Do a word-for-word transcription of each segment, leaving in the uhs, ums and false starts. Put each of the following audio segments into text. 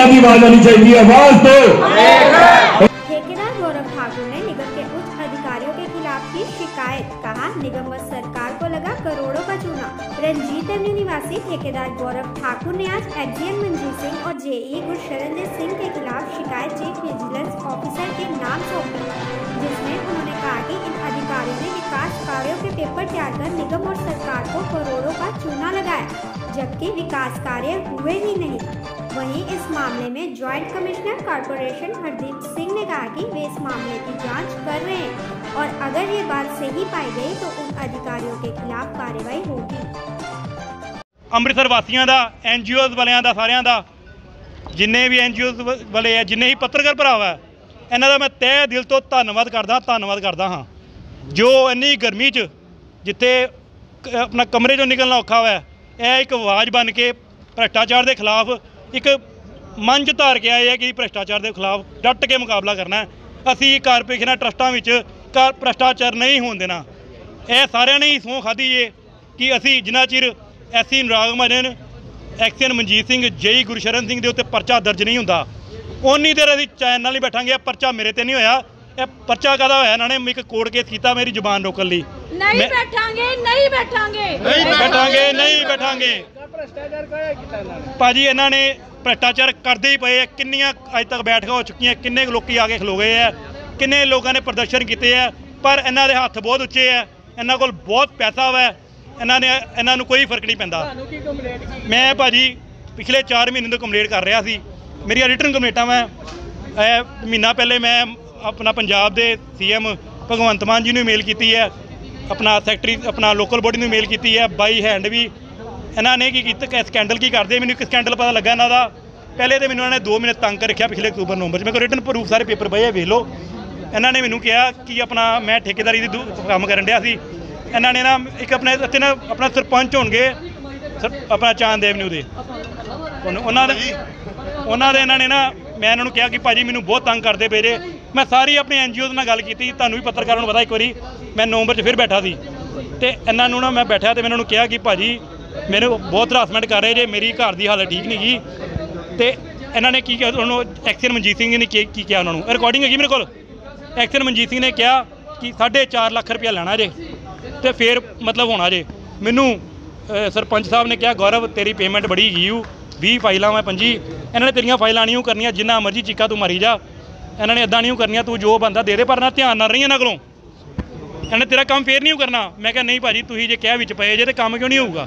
महिला की आवाज आनी चाहिए, आवाज दो। ठेकेदार गौरव ठाकुर ने निगम के उच्च अधिकारियों के खिलाफ की शिकायत, कहा निगम व सरकार को लगा करोड़ों का चूना। रंजीत एवेन्यू निवासी ठेकेदार गौरव ठाकुर ने आज एसडीएम मंजीत सिंह और जेई गुरशरण सिंह के खिलाफ शिकायत चीफ विजिलेंस ऑफिसर के नाम सौंपी, जिसमें उन्होंने कहा कि इन अधिकारियों ने विकास कार्यों के पेपर तैयार कर निगम और सरकार को करोड़ों का चूना लगाया, जबकि विकास कार्य हुए ही नहीं। वहीं इस मामले में joint commissioner corporation Hardeep Singh ने कहा कि वे इस मामले की जांच कर रहे हैं और अगर ये बात सही पाई गई तो उन अधिकारियों के खिलाफ कार्रवाई होगी। ਅੰਮ੍ਰਿਤਸਰ ਵਾਸੀਆਂ ਦਾ, ਐਨਜੀਓਜ਼ ਵਾਲਿਆਂ ਦਾ, ਸਾਰਿਆਂ ਦਾ, ਜਿੰਨੇ ਵੀ ਐਨਜੀਓਜ਼ ਵਾਲੇ ਆ, ਜਿੰਨੇ ਹੀ ਪੱਤਰਕਾਰ ਭਰਾ ਹੈ, ਇਹਨਾਂ ਦਾ ਮੈਂ ਤਹਿ ਦਿਲ ਤੋਂ ਧੰਨਵਾਦ ਕਰਦਾ ਧੰਨਵਾਦ ਕਰਦਾ ਹਾਂ। ਜੋ ਇੰਨੀ ਗਰਮੀ 'ਚ ਜਿੱਥੇ ਆਪਣਾ ਕਮਰੇ 'ਚੋਂ ਨਿਕਲਣਾ ਔਖਾ ਹੋਇਆ, ਇਹ ਇੱਕ ਆਵਾਜ਼ ਬਣ ਕੇ ਭ੍ਰਿਸ਼ਟਾਚਾਰ ਦੇ ਖਿਲਾਫ ਇੱਕ ਮੰਚ ਧਾਰ ਕੇ ਆਏ ਹੈ ਕਿ ਭ੍ਰਿਸ਼ਟਾਚਾਰ ਦੇ ਖਿਲਾਫ ਡਟ ਕੇ ਮੁਕਾਬਲਾ ਕਰਨਾ ਹੈ। ਅਸੀਂ ਕਾਰਪੋਰੇਸ਼ਨਾਂ ਟਰਸਟਾਂ ਵਿੱਚ ਕਾਰ ਭ੍ਰਿਸ਼ਟਾਚਾਰ ਨਹੀਂ ਹੋਣ ਦੇਣਾ। ਇਹ ਸਾਰਿਆਂ ਨੇ ਹੀ ਸਹੁੰ ਖਾਧੀ ਏ ਕਿ ਅਸੀਂ ਜਿੰਨਾ ਚਿਰ SE Anurag Mahajan, XEN Manjeet Singh, JE Gursharan Singh ਦੇ ਉੱਤੇ ਪਰਚਾ ਦਰਜ ਨਹੀਂ ਹੁੰਦਾ, ਉਨੀ ਦੇਰ ਅਸੀਂ ਚੈਨ ਨਾਲ ਨਹੀਂ ਬੈਠਾਂਗੇ। ਪਰਚਾ ਮੇਰੇ ਤੇ ਨਹੀਂ ਹੋਇਆ, ਇਹ ਪਰਚਾ ਕਾਹਦਾ ਹੋਇਆ? ਇਹਨਾਂ ਨੇ ਇੱਕ ਕੋਰਟ ਕੇਸ ਕੀਤਾ ਮੇਰੀ ਜ਼ੁਬਾਨ ਰੋਕਣ ਲਈ। ਨਹੀਂ ਬੈਠਾਂਗੇ ਨਹੀਂ ਬੈਠਾਂਗੇ ਨਹੀਂ ਬੈਠਾਂਗੇ ਨਹੀਂ ਬੈਠਾਂਗੇ ਭਾਜੀ, ਇਹਨਾਂ ਨੇ ਭ੍ਰਿਸ਼ਟਾਚਾਰ ਕਰਦੇ ਹੀ ਪਏ ਆ। ਕਿੰਨੀਆਂ ਅੱਜ ਤੱਕ ਬੈਠਕਾਂ ਹੋ ਚੁੱਕੀਆਂ, ਕਿੰਨੇ ਲੋਕੀ ਆ ਕੇ ਖਲੋ ਗਏ ਆ, ਕਿੰਨੇ ਲੋਕਾਂ ਨੇ ਪ੍ਰਦਰਸ਼ਨ ਕੀਤੇ ਆ, ਪਰ ਇਹਨਾਂ ਦੇ ਹੱਥ ਬਹੁਤ ਉੱਚੇ ਆ, ਇਹਨਾਂ ਕੋਲ ਬਹੁਤ ਪੈਸਾ ਵਾ, ਇਹਨਾਂ ਨੇ ਇਹਨਾਂ ਨੂੰ ਕੋਈ ਫਰਕ ਨਹੀਂ ਪੈਂਦਾ। ਮੈਂ ਭਾਜੀ ਪਿਛਲੇ ਚਾਰ ਮਹੀਨੇ ਤੋਂ ਕੰਪਲੇਂਟ ਕਰ ਰਿਹਾ ਸੀ, ਮੇਰੀਆਂ ਰਿਟਰਨ ਕੰਪਲੇਂਟਾਂ ਮੈਂ ਮਹੀਨਾ ਪਹਿਲੇ ਮੈਂ ਆਪਣਾ ਪੰਜਾਬ ਦੇ ਸੀਐਮ ਭਗਵੰਤ ਮਾਨ ਜੀ ਨੂੰ ਮੇਲ ਕੀਤੀ ਹੈ, ਆਪਣਾ ਸੈਕਟਰੀ ਆਪਣਾ ਲੋਕਲ ਬੋਡੀ ਨੂੰ ਮੇਲ ਕੀਤੀ ਹੈ, ਬਾਈ ਹੈਂਡ ਵੀ। ਇਹਨਾਂ ਨੇ ਕੀ ਕੀਤਾ, ਸਕੈਂਡਲ ਕੀ ਕਰਦੇ, ਮੈਨੂੰ ਇੱਕ ਸਕੈਂਡਲ ਪਤਾ ਲੱਗਾ ਇਹਨਾਂ ਦਾ। ਪਹਿਲੇ ਤਾਂ ਮੈਨੂੰ ਇਹਨਾਂ ਨੇ ਦੋ ਮਹੀਨੇ ਤੰਗ ਕਰ ਰੱਖਿਆ ਪਿਛਲੇ ਅਕਤੂਬਰ ਨਵੰਬਰ 'ਚ। ਮੇਰੇ ਕੋਲ ਰਿਟਰਨ ਪ੍ਰੂਫ ਸਾਰੇ ਪੇਪਰ ਪਏ ਆ, ਵੇਖ ਲਓ। ਇਹਨਾਂ ਨੇ ਮੈਨੂੰ ਕਿਹਾ ਕਿ ਆਪਣਾ ਮੈਂ ਠੇਕੇਦਾਰੀ ਦੀ ਕੰਮ ਕਰਨ ਡਿਆ ਸੀ। ਇਹਨਾਂ ਨੇ ਨਾ ਇੱਕ ਆਪਣੇ ਇੱਥੇ ਨਾ ਆਪਣਾ ਸਰਪੰਚ ਹੋਣਗੇ ਆਪਣਾ ਚਾਂਦ ਐਵਨਿਊ ਦੇ, ਉਹਨਾਂ ਦੇ ਉਹਨਾਂ ਦੇ ਇਹਨਾਂ ਨੇ ਨਾ, ਮੈਂ ਇਹਨਾਂ ਨੂੰ ਕਿਹਾ ਕਿ ਭਾਜੀ ਮੈਨੂੰ ਬਹੁਤ ਤੰਗ ਕਰਦੇ ਪਏ ਜੇ। ਮੈਂ ਸਾਰੀ ਆਪਣੀ ਐਨ ਜੀ ਓਜ਼ ਨਾਲ ਗੱਲ ਕੀਤੀ, ਤੁਹਾਨੂੰ ਵੀ ਪੱਤਰਕਾਰਾਂ ਨੂੰ ਪਤਾ। ਇੱਕ ਵਾਰੀ ਮੈਂ ਨਵੰਬਰ 'ਚ ਫਿਰ ਬੈਠਾ ਸੀ ਅਤੇ ਇਹਨਾਂ ਨੂੰ ਨਾ ਮੈਂ ਬੈਠਾ ਅਤੇ ਮੈਂ ਇਹਨਾਂ ਨੂੰ ਕਿਹਾ ਕਿ ਭਾਜੀ ਮੈਨੂੰ ਬਹੁਤ ਹਰਾਸਮੈਂਟ ਕਰ ਰਹੇ ਜੇ, ਮੇਰੀ ਘਰ ਦੀ ਹਾਲਤ ਠੀਕ ਨਹੀਂ ਗਈ। ਅਤੇ ਇਹਨਾਂ ਨੇ ਕੀ ਕਿਹਾ, ਉਹਨੂੰ ਐਕਸੀਅਨ ਮਨਜੀਤ ਸਿੰਘ ਨੇ ਕੀ ਕੀ ਕਿਹਾ ਉਹਨਾਂ ਨੂੰ, ਰਿਕਾਰਡਿੰਗ ਹੈਗੀ ਮੇਰੇ ਕੋਲ। ਐਕਸੀਅਨ ਮਨਜੀਤ ਸਿੰਘ ਨੇ ਕਿਹਾ ਕਿ ਸਾਢੇ ਚਾਰ ਲੱਖ ਰੁਪਇਆ ਲੈਣਾ ਜੇ ਅਤੇ ਫਿਰ ਮਤਲਬ ਹੋਣਾ ਜੇ। ਮੈਨੂੰ ਸਰਪੰਚ ਸਾਹਿਬ ਨੇ ਕਿਹਾ ਗੌਰਵ ਤੇਰੀ ਪੇਮੈਂਟ ਬੜੀ ਹੈਗੀ ਊ, ਵੀਹ ਫਾਈਲਾਂ ਮੈਂ ਪੰਜੀ, ਇਹਨਾਂ ਨੇ ਤੇਰੀਆਂ ਫਾਈਲਾਂ ਨਹੀਂ ਉਹ ਕਰਨੀਆਂ, ਜਿੰਨਾ ਮਰਜ਼ੀ ਚੀਕਾ ਤੂੰ ਮਾਰੀ ਜਾ, ਇਹਨਾਂ ਨੇ ਇੱਦਾਂ ਨਹੀਂ ਕਰਨੀਆਂ, ਤੂੰ ਜੋ ਬੰਦਾ ਦੇ ਦੇ, ਪਰ ਨਾ ਧਿਆਨ ਨਾਲ ਰਹੀ ਇਹਨਾਂ ਕੋਲੋਂ, ਇਹਨੇ ਤੇਰਾ ਕੰਮ ਫੇਰ ਨਹੀਂ ਕਰਨਾ। ਮੈਂ ਕਿਹਾ ਨਹੀਂ ਭਾਜੀ ਤੁਸੀਂ ਜੇ ਕਿਹਾ ਵਿੱਚ ਪਏ ਜੇ ਤਾਂ ਕੰਮ ਕਿਉਂ ਨਹੀਂ ਹੋਊਗਾ।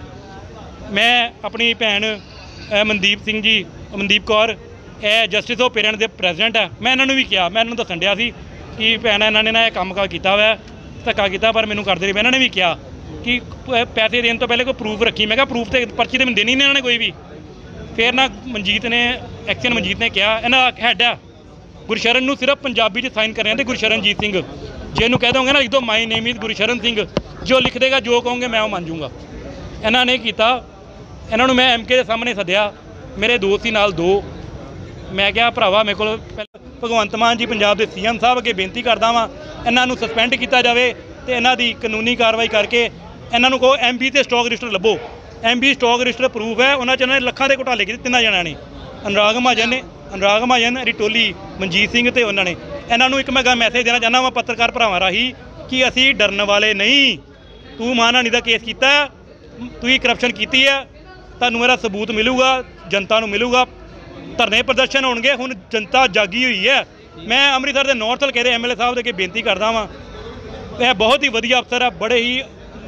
ਮੈਂ ਆਪਣੀ ਭੈਣ ਮਨਦੀਪ ਸਿੰਘ ਜੀ, ਮਨਦੀਪ ਕੌਰ, ਇਹ ਜਸਟਿਸ ਆਫ ਪੇਰੈਂਟ ਦੇ ਪ੍ਰੈਜ਼ੀਡੈਂਟ ਹੈ, ਮੈਂ ਇਹਨਾਂ ਨੂੰ ਵੀ ਕਿਹਾ, ਮੈਂ ਇਹਨਾਂ ਨੂੰ ਦੱਸਣ ਡਿਆ ਸੀ ਕਿ ਭੈਣ ਇਹਨਾਂ ਨੇ ਨਾ ਇਹ ਕੰਮ ਕਾਰ ਕੀਤਾ ਹੋਇਆ, ਧੱਕਾ ਕੀਤਾ, ਪਰ ਮੈਨੂੰ ਕਰਦੇ ਰਹੇ। ਇਹਨਾਂ ਨੇ ਵੀ ਕਿਹਾ ਕਿ ਪੈਸੇ ਦੇਣ ਤੋਂ ਪਹਿਲੇ ਕੋਈ ਪ੍ਰੂਫ ਰੱਖੀ। ਮੈਂ ਕਿਹਾ ਪ੍ਰੂਫ ਤੇ ਪਰਚੀ ਤੇ ਮੈਨੂੰ ਦੇਣੀ ਨਹੀਂ ਇਹਨਾਂ ਨੇ ਕੋਈ ਵੀ। ਫਿਰ ਨਾ ਮਨਜੀਤ ਨੇ, ਐਕਸੀਅਨ ਮਨਜੀਤ ਨੇ ਕਿਹਾ, ਇਹਨਾਂ ਦਾ ਹੈਡ ਆ ਗੁਰਸ਼ਰਨ ਨੂੰ ਸਿਰਫ ਪੰਜਾਬੀ 'ਚ ਸਾਈਨ ਕਰਨੇ ਤੇ ਗੁਰਸ਼ਰਨਜੀਤ ਸਿੰਘ, ਜੇ ਇਹਨੂੰ ਕਹਿ ਦੋਗੇ ਨਾ ਲਿਖ ਦੋ my name is Gursharan Singh, ਜੋ ਲਿਖ ਦੇਗਾ ਜੋ ਕਹੋਗੇ ਮੈਂ ਉਹ ਮੰਨ ਜੂੰਗਾ। ਇਹਨਾਂ ਨੇ ਕੀਤਾ, ਇਹਨਾਂ ਨੂੰ ਮੈਂ ਐਮ ਕੇ ਦੇ ਸਾਹਮਣੇ ਸੱਦਿਆ, ਮੇਰੇ ਦੋਸਤ ਸੀ ਨਾਲ ਦੋ। ਮੈਂ ਕਿਹਾ ਭਰਾਵਾ ਮੇਰੇ ਕੋਲ ਭਗਵੰਤ ਮਾਨ ਜੀ ਪੰਜਾਬ ਦੇ ਸੀ ਐਮ ਸਾਹਿਬ ਅੱਗੇ ਬੇਨਤੀ ਕਰਦਾ ਵਾਂ, ਇਹਨਾਂ ਨੂੰ ਸਸਪੈਂਡ ਕੀਤਾ ਜਾਵੇ ਅਤੇ ਇਹਨਾਂ ਦੀ ਕਾਨੂੰਨੀ ਕਾਰਵਾਈ ਕਰਕੇ ਇਹਨਾਂ ਨੂੰ ਕਹੋ ਐਮ ਬੀ 'ਤੇ ਸਟਾਕ ਰਜਿਸਟਰ ਲੱਭੋ। M B stock register proof ਹੈ, ਉਹਨਾਂ 'ਚ ਇਹਨਾਂ ਨੇ ਲੱਖਾਂ ਦੇ ਘੁਟਾਲੇ ਕੀਤੇ ਤਿੰਨਾਂ ਜਣਿਆਂ ਨੇ, ਅਨੁਰਾਗ ਮਹਾਜਨ ਨੇ, ਅਨੁਰਾਗ ਮਹਾਜਨ, ਰਿਟੋਲੀ, ਮਨਜੀਤ ਸਿੰਘ ਅਤੇ ਉਹਨਾਂ ਨੇ। ਇਹਨਾਂ ਨੂੰ ਇੱਕ ਮੈਂ ਮੈਸੇਜ ਦੇਣਾ ਚਾਹੁੰਦਾ ਵਾਂ ਪੱਤਰਕਾਰ ਭਰਾਵਾਂ ਰਾਹੀਂ ਕਿ ਅਸੀਂ ਡਰਨ ਵਾਲੇ ਨਹੀਂ। ਤੂੰ ਮਾਨਹਾਨੀ ਦਾ ਕੇਸ ਕੀਤਾ, ਤੁਸੀਂ ਕਰਪਸ਼ਨ ਕੀਤੀ ਹੈ, ਤੁਹਾਨੂੰ ਮੇਰਾ ਸਬੂਤ ਮਿਲੂਗਾ, ਜਨਤਾ ਨੂੰ ਮਿਲੂਗਾ। ਧਰਨੇ ਪ੍ਰਦਰਸ਼ਨ ਹੋਣਗੇ, ਹੁਣ ਜਨਤਾ ਜਾਗੀ ਹੋਈ ਹੈ। ਮੈਂ ਅੰਮ੍ਰਿਤਸਰ ਦੇ ਨੌਰਥ ਹਲਕੇ ਦੇ ਐਮ ਐਲ ਏ ਸਾਹਿਬ ਦੇ ਅੱਗੇ ਬੇਨਤੀ ਕਰਦਾ ਵਾਂ, ਇਹ ਬਹੁਤ ਹੀ ਵਧੀਆ ਅਫਸਰ ਹੈ, ਬੜੇ ਹੀ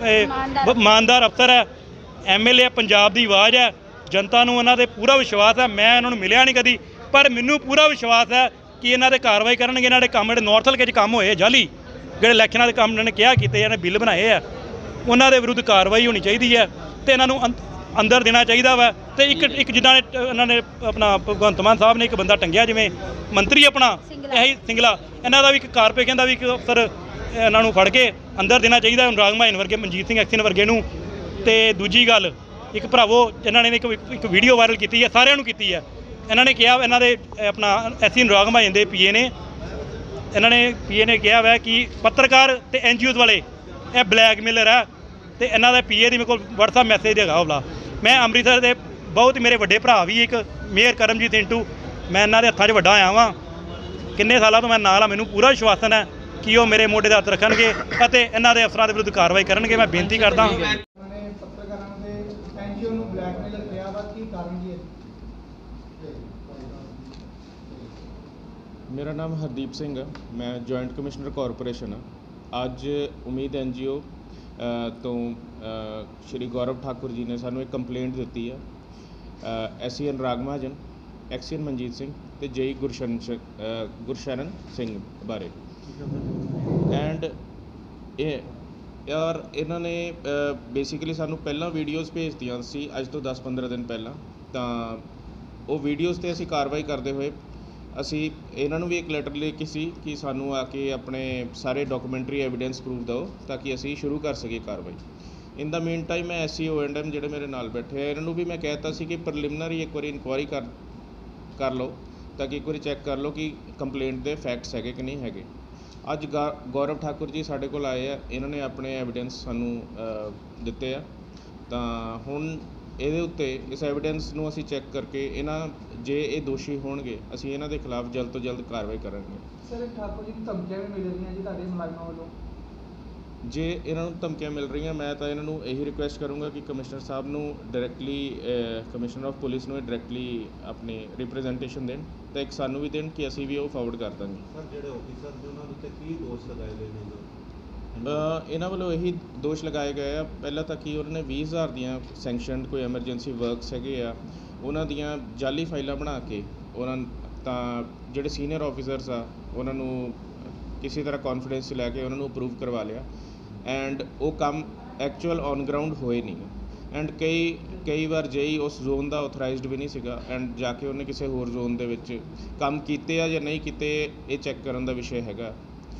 ਇਮਾਨਦਾਰ ਅਫਸਰ ਹੈ, ਐਮ ਐਲ ਏ ਪੰਜਾਬ ਦੀ ਆਵਾਜ਼ ਹੈ, ਜਨਤਾ ਨੂੰ ਉਹਨਾਂ 'ਤੇ ਪੂਰਾ ਵਿਸ਼ਵਾਸ ਹੈ। ਮੈਂ ਇਹਨਾਂ ਨੂੰ ਮਿਲਿਆ ਨਹੀਂ ਕਦੀ, ਪਰ ਮੈਨੂੰ ਪੂਰਾ ਵਿਸ਼ਵਾਸ ਹੈ ਕਿ ਇਹਨਾਂ 'ਤੇ ਕਾਰਵਾਈ ਕਰਨਗੇ। ਇਹਨਾਂ ਦੇ ਕੰਮ ਜਿਹੜੇ ਨੌਰਥ ਹਲਕੇ 'ਚ ਕੰਮ ਹੋਏ ਜਾਲੀ, ਜਿਹੜੇ ਇਲੈਕਸ਼ਨਾਂ ਦੇ ਕੰਮ ਇਹਨਾਂ ਨੇ ਕਿਹਾ ਕੀਤੇ, ਇਹਨਾਂ ਨੇ ਬਿੱਲ ਬਣਾਏ ਆ, ਉਹਨਾਂ ਦੇ ਵਿਰੁੱਧ ਕਾਰਵਾਈ ਹੋਣੀ ਚਾਹੀਦੀ ਹੈ ਅਤੇ ਇਹਨਾਂ ਨੂੰ ਅੰਦਰ ਦੇਣਾ ਚਾਹੀਦਾ ਵਾ। ਅਤੇ ਇੱਕ ਇੱਕ ਜਿੱਦਾਂ ਨੇ ਇਹਨਾਂ ਨੇ ਆਪਣਾ ਭਗਵੰਤ ਮਾਨ ਸਾਹਿਬ ਨੇ ਇੱਕ ਬੰਦਾ ਟੰਗਿਆ ਜਿਵੇਂ ਮੰਤਰੀ ਆਪਣਾ ਇਹੀ ਸਿੰਗਲਾ, ਇਹਨਾਂ ਦਾ ਵੀ ਇੱਕ ਕਾਰਪੋਰੇਸ਼ਨ ਦਾ ਵੀ ਇੱਕ ਅਫਸਰ ਇਹਨਾਂ ਨੂੰ ਫੜ ਕੇ ਅੰਦਰ ਦੇਣਾ ਚਾਹੀਦਾ, ਅਨੁਰਾਗ ਮਹਾਜਨ ਵਰਗੇ, ਮਨਜੀਤ ਸਿੰਘ ਐਕਸੀਅਨ ਵਰਗੇ ਨੂੰ। ਅਤੇ ਦੂਜੀ ਗੱਲ, ਇੱਕ ਭਰਾਵੋ ਇਹਨਾਂ ਨੇ ਇੱਕ ਇੱਕ ਵੀਡੀਓ ਵਾਇਰਲ ਕੀਤੀ ਹੈ, ਸਾਰਿਆਂ ਨੂੰ ਕੀਤੀ ਹੈ। ਇਹਨਾਂ ਨੇ ਕਿਹਾ, ਇਹਨਾਂ ਦੇ ਆਪਣਾ ਐਸੀ ਅਨੁਰਾਗ ਮਹਾਜਨ ਦੇ ਪੀ ਏ ਨੇ, ਇਹਨਾਂ ਨੇ ਪੀ ਏ ਨੇ ਕਿਹਾ ਵਾ ਕਿ ਪੱਤਰਕਾਰ ਅਤੇ ਐਨ ਜੀ ਓਜ਼ ਵਾਲੇ ਇਹ ਬਲੈਕਮੇਲਰ ਹੈ, ਅਤੇ ਇਹਨਾਂ ਦਾ ਪੀ ਏ ਦੀ ਮੇਰੇ ਕੋਲ ਵਟਸਐਪ ਮੈਸੇਜ ਹੈਗਾ ਉਹਲਾ। ਮੈਂ ਅੰਮ੍ਰਿਤਸਰ ਦੇ ਬਹੁਤ ਮੇਰੇ ਵੱਡੇ ਭਰਾ ਵੀ, ਇੱਕ ਮੇਅਰ ਕਰਮਜੀਤ ਇੰਟੂ, ਮੈਂ ਇਹਨਾਂ ਦੇ ਹੱਥਾਂ 'ਚ ਵੱਡਾ ਆਇਆ ਵਾਂ। ਕਿੰਨੇ ਸਾਲਾਂ ਤੋਂ ਮੈਂ ਨਾਲ ਆ, ਮੈਨੂੰ ਪੂਰਾ ਵਿਸ਼ਵਾਸਨ ਹੈ ਕਿ ਉਹ ਮੇਰੇ ਮੋਢੇ 'ਤੇ ਹੱਥ ਰੱਖਣਗੇ ਅਤੇ ਇਹਨਾਂ ਦੇ ਅਫਸਰਾਂ ਦੇ ਵਿਰੁੱਧ ਕਾਰਵਾਈ ਕਰਨਗੇ। ਮੈਂ ਬੇਨਤੀ ਕਰਦਾ ਹਾਂ। ਪੱਤਰਕਾਰਾਂ ਦੇ ਐਨਜੀਓ ਨੂੰ ਬਲੈਕਮੇਲ ਕਰਿਆ ਵਾ, ਕੀ ਕਾਰਨ ਕੀ ਹੈ? ਮੇਰਾ ਨਾਮ ਹਰਦੀਪ ਸਿੰਘ ਹੈ, ਮੈਂ ਜੁਆਇੰਟ ਕਮਿਸ਼ਨਰ ਕਾਰਪੋਰੇਸ਼ਨ ਹਾਂ। ਅੱਜ ਉਮੀਦ ਐਨਜੀਓ ਤੋਂ ਸ਼੍ਰੀ ਗੌਰਵ ਠਾਕੁਰ ਜੀ ਨੇ ਸਾਨੂੰ ਇੱਕ ਕੰਪਲੇਂਟ ਦਿੱਤੀ ਹੈ ਐਸਸੀਐਨ ਰਾਗ ਮਹਾਜਨ, ਐਕਸੀਐਨ ਮਨਜੀਤ ਸਿੰਘ ਅਤੇ ਜੇਈ ਗੁਰਸ਼ਨ ਗੁਰਸ਼ਰਨ ਸਿੰਘ ਬਾਰੇ। ਐਂਡ ਇਹ ਔਰ ਇਹਨਾਂ ਨੇ ਬੇਸਿਕਲੀ ਸਾਨੂੰ ਪਹਿਲਾਂ ਵੀਡੀਓਜ਼ ਭੇਜਤੀਆਂ ਸੀ ਅੱਜ ਤੋਂ ਦਸ ਪੰਦਰਾਂ ਦਿਨ ਪਹਿਲਾਂ। ਤਾਂ ਉਹ ਵੀਡੀਓਜ਼ 'ਤੇ ਅਸੀਂ ਕਾਰਵਾਈ ਕਰਦੇ ਹੋਏ ਅਸੀਂ ਇਹਨਾਂ ਨੂੰ ਵੀ ਇੱਕ ਲੈਟਰ ਲਿਖੀ ਸੀ ਕਿ ਸਾਨੂੰ ਆ ਕੇ ਆਪਣੇ ਸਾਰੇ ਡਾਕੂਮੈਂਟਰੀ ਐਵੀਡੈਂਸ ਪ੍ਰੂਫ ਦਿਓ ਤਾਂ ਕਿ ਅਸੀਂ ਸ਼ੁਰੂ ਕਰ ਸਕੀਏ ਕਾਰਵਾਈ। ਇਨ ਦਾ ਮੀਨ ਟਾਈਮ ਮੈਂ S C O and M ਜਿਹੜੇ ਮੇਰੇ ਨਾਲ ਬੈਠੇ ਆ ਇਹਨਾਂ ਨੂੰ ਵੀ ਮੈਂ ਕਹਿ ਦਿੱਤਾ ਸੀ ਕਿ ਪ੍ਰੀਲਿਮਿਨਰੀ ਇੱਕ ਵਾਰੀ ਇਨਕੁਆਇਰੀ ਕਰ ਕਰ ਲਓ ਤਾਂ ਕਿ ਇੱਕ ਵਾਰੀ ਚੈੱਕ ਕਰ ਲਓ ਕਿ ਕੰਪਲੇਂਟ ਦੇ ਫੈਕਟਸ ਹੈਗੇ ਕਿ ਨਹੀਂ ਹੈਗੇ। ਅੱਜ ਗੌਰਵ ਠਾਕੁਰ ਜੀ ਸਾਡੇ ਕੋਲ ਆਏ ਆ, ਇਹਨਾਂ ਨੇ ਆਪਣੇ ਐਵੀਡੈਂਸ ਸਾਨੂੰ ਦਿੱਤੇ ਆ। ਤਾਂ ਹੁਣ ਇਹਦੇ ਉੱਤੇ ਇਸ ਐਵੀਡੈਂਸ ਨੂੰ ਅਸੀਂ ਚੈੱਕ ਕਰਕੇ ਇਹਨਾਂ ਜੇ ਇਹ ਦੋਸ਼ੀ ਹੋਣਗੇ ਅਸੀਂ ਇਹਨਾਂ ਦੇ ਖਿਲਾਫ ਜਲਦ ਤੋਂ ਜਲਦ ਕਾਰਵਾਈ ਕਰਾਂਗੇ। ਸਰ ਠਾਕੁਰ ਜੀ ਨੂੰ ਧਮਕੀਆਂ ਵੀ ਮਿਲ ਰਹੀਆਂ ਜੀ ਤੁਹਾਡੇ ਮੁਲਾਜ਼ਮਾਂ ਵੱਲੋਂ? ਜੇ ਇਹਨਾਂ ਨੂੰ ਧਮਕੀਆਂ ਮਿਲ ਰਹੀਆਂ ਮੈਂ ਤਾਂ ਇਹਨਾਂ ਨੂੰ ਇਹੀ ਰਿਕੁਐਸਟ ਕਰੂੰਗਾ ਕਿ ਕਮਿਸ਼ਨਰ ਸਾਹਿਬ ਨੂੰ ਡਾਇਰੈਕਟਲੀ ਕਮਿਸ਼ਨਰ ਆਫ ਪੁਲਿਸ ਨੂੰ ਡਾਇਰੈਕਟਲੀ ਆਪਣੀ ਰਿਪਰੈਜ਼ੈਂਟੇਸ਼ਨ ਦੇਣ ਤਾਂ ਇੱਕ ਸਾਨੂੰ ਵੀ ਦੇਣ ਕਿ ਅਸੀਂ ਵੀ ਉਹ ਫਾਰਵਰਡ ਕਰ ਦਾਂਗੇ। ਸਰ ਜਿਹੜੇ ਆਫਿਸਰ ਨੇ ਉਹਨਾਂ ਉੱਤੇ ਕੀ ਦੋਸ਼ ਲਗਾਏ ਗਏ ਨੇ? ਇਹਨਾਂ ਵੱਲੋਂ ਇਹੀ ਦੋਸ਼ ਲਗਾਏ ਗਏ ਆ ਪਹਿਲਾਂ ਤਾਂ ਕਿ ਉਹਨਾਂ ਨੇ ਵੀਹ ਹਜ਼ਾਰ ਦੀਆਂ ਸੈਂਕਸ਼ਨਡ ਕੋਈ ਐਮਰਜੈਂਸੀ ਵਰਕਸ ਹੈਗੇ ਆ ਉਹਨਾਂ ਦੀਆਂ ਜਾਲੀ ਫਾਈਲਾਂ ਬਣਾ ਕੇ ਉਹਨਾਂ ਤਾਂ ਜਿਹੜੇ ਸੀਨੀਅਰ ਆਫਿਸਰਸ ਆ ਉਹਨਾਂ ਨੂੰ ਕਿਸੇ ਤਰ੍ਹਾਂ ਕੌਨਫੀਡੈਂਸ 'ਚ ਲੈ ਕੇ ਉਹਨਾਂ ਨੂੰ ਅਪਰੂਵ ਕਰਵਾ ਲਿਆ ਐਂਡ ਉਹ ਕੰਮ ਐਕਚੁਅਲ ਔਨ ਗਰਾਊਂਡ ਹੋਏ ਨਹੀਂ। ਐਂਡ ਕਈ ਕਈ ਵਾਰ ਜੇਈ ਉਸ ਜ਼ੋਨ ਦਾ ਆਥੋਰਾਈਜ਼ਡ ਵੀ ਨਹੀਂ ਸੀਗਾ ਐਂਡ ਜਾ ਕੇ ਉਹਨੇ ਕਿਸੇ ਹੋਰ ਜ਼ੋਨ ਦੇ ਵਿੱਚ ਕੰਮ ਕੀਤੇ ਆ ਜਾਂ ਨਹੀਂ ਕੀਤੇ ਇਹ ਚੈੱਕ ਕਰਨ ਦਾ ਵਿਸ਼ੇ ਹੈਗਾ।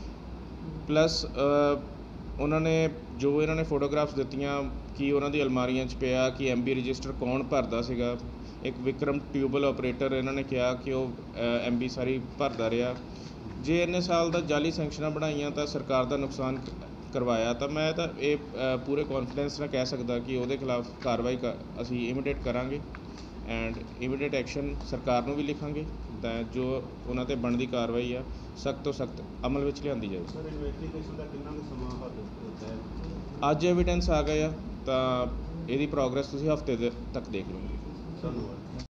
ਪਲੱਸ ਉਹਨਾਂ ਨੇ ਜੋ ਇਹਨਾਂ ਨੇ ਫੋਟੋਗ੍ਰਾਫਸ ਦਿੱਤੀਆਂ ਕਿ ਉਹਨਾਂ ਦੀ ਅਲਮਾਰੀਆਂ 'ਚ ਪਿਆ ਕਿ ਐਮ ਬੀ ਰਜਿਸਟਰ ਕੌਣ ਭਰਦਾ ਸੀਗਾ। ਇੱਕ ਵਿਕਰਮ ਟਿਊਬਲ ਆਪਰੇਟਰ ਇਹਨਾਂ ਨੇ ਕਿਹਾ ਕਿ ਉਹ ਐਮ ਬੀ ਸਾਰੀ ਭਰਦਾ ਰਿਹਾ। ਜੇ ਇੰਨੇ ਸਾਲ ਦਾ ਜਾਲੀ ਸੈਂਕਸ਼ਨਾਂ ਬਣਾਈਆਂ ਤਾਂ ਸਰਕਾਰ ਦਾ ਨੁਕਸਾਨ ਕਰਵਾਇਆ ਤਾਂ ਮੈਂ ਤਾਂ ਇਹ ਪੂਰੇ ਕੌਨਫੀਡੈਂਸ ਨਾਲ ਕਹਿ ਸਕਦਾ ਕਿ ਉਹਦੇ ਖਿਲਾਫ ਕਾਰਵਾਈ ਕ ਅਸੀਂ ਇਮੀਡੀਏਟ ਕਰਾਂਗੇ ਐਂਡ ਇਮੀਡੀਏਟ ਐਕਸ਼ਨ ਸਰਕਾਰ ਨੂੰ ਵੀ ਲਿਖਾਂਗੇ ਤਾਂ ਜੋ ਉਹਨਾਂ 'ਤੇ ਬਣਦੀ ਕਾਰਵਾਈ ਆ ਸਖਤ ਤੋਂ ਸਖਤ ਅਮਲ ਵਿੱਚ ਲਿਆਂਦੀ ਜਾਵੇ। ਸਰ ਇਨਵੈਸਟੀਗੇਸ਼ਨ ਦਾ ਕਿੰਨਾ ਕੁ ਸਮਾਂ ਹੱਦ ਦਿੱਤਾ ਹੈ? ਅੱਜ ਐਵੀਡੈਂਸ ਆ ਗਏ ਆ ਤਾਂ ਇਹਦੀ ਪ੍ਰੋਗਰੈਸ ਤੁਸੀਂ ਹਫ਼ਤੇ ਦੇ ਤੱਕ ਦੇਖ ਲਓਗੇ। ਧੰਨਵਾਦ।